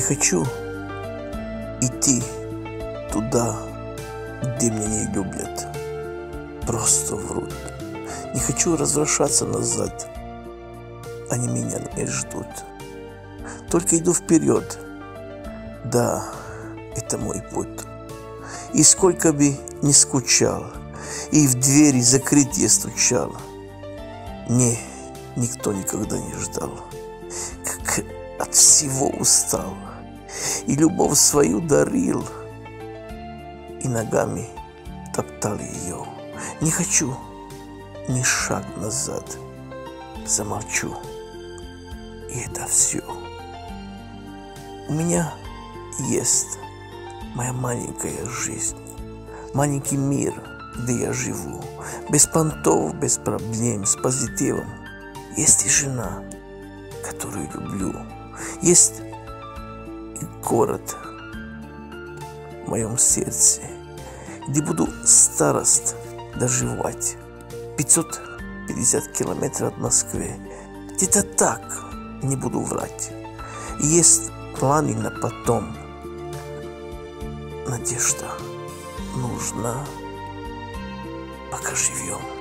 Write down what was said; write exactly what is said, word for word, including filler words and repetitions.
хочу идти туда, где меня не любят, просто врут. Не хочу возвращаться назад, они меня не ждут. Только иду вперед, да, это мой путь. И сколько бы ни скучал, и в двери закрытие стучал, мне никто никогда не ждал. Как от всего устал, и любовь свою дарил, и ногами топтал ее. Не хочу ни шаг назад, замолчу, и это все. У меня есть моя маленькая жизнь, маленький мир, где я живу, без понтов, без проблем, с позитивом. Есть и жена, которую люблю, есть и город в моем сердце, где буду старость доживать. пятьсот пятьдесят километров от Москвы, где-то так, не буду врать. Есть планы на потом. Надежда нужна, пока живем.